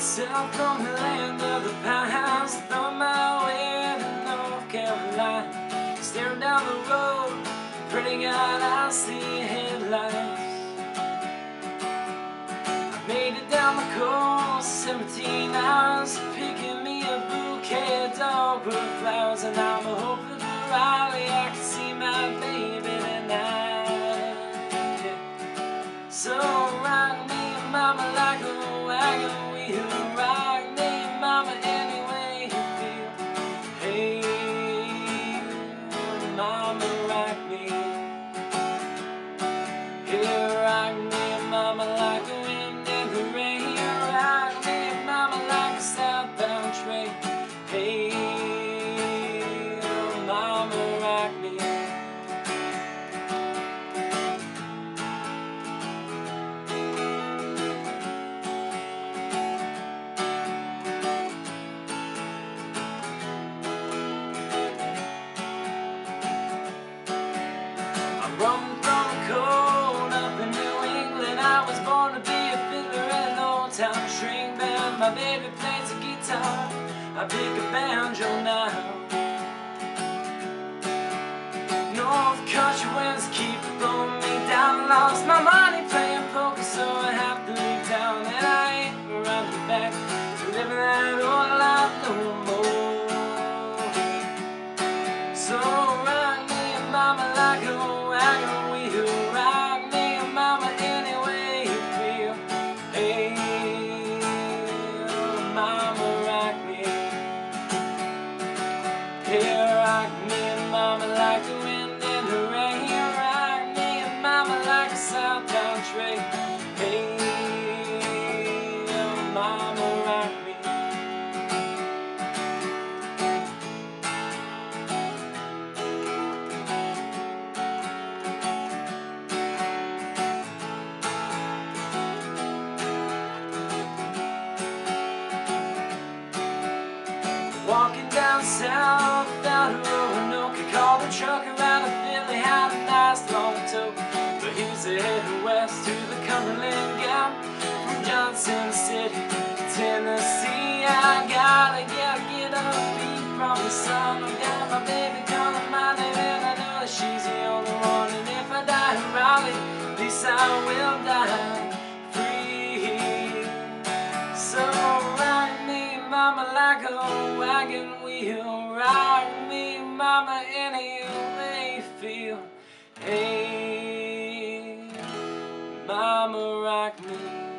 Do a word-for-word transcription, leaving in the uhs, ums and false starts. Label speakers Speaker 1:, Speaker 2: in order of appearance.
Speaker 1: myself from the land of the pines, on my way to North Carolina. Staring down the road, pretty God, I see headlights. I made it down the coast, seventeen hours, picking me a bouquet of dogwood flowers, and I'm hoping for Riley I can see my baby tonight. Yeah. So rock me, mama, like a wagon wheel. Rock me, mama, any way you feel. Hey, mama, rock me. Hey, rock me, mama, like the wind in the rain. Rock me, mama, like a southbound train. Hey, mama, rock me. Running from the cold up in New England, I was born to be a fiddler in an old-time string band. My baby plays a guitar, I pick a banjo now. North country winds keep blowing me down. Lost my money playing poker, so I have to leave town. And I ain't running back to living that old life no more. So rock me, mama, like a wagon wheel. Rock me, mama, any way you feel. Hey, mama, rock me. Hey, rock me, mama, like the wind in the rain. Rock me, mama, like a southbound train. Hey, mama, rock me. Walking down south without a Roanoke, I called the trucker out of Philly, had a nice long tow. But he's heading west to the Cumberland Gap from Johnson City, Tennessee. I gotta get, get up, beat from the sun. I got my baby calling my name, and I know that she's the only one. And if I die in Raleigh, at least I will die free. So rock me, mama, like a wagon wheel. Rock me, mama, any way you feel. Hey, mama, rock me.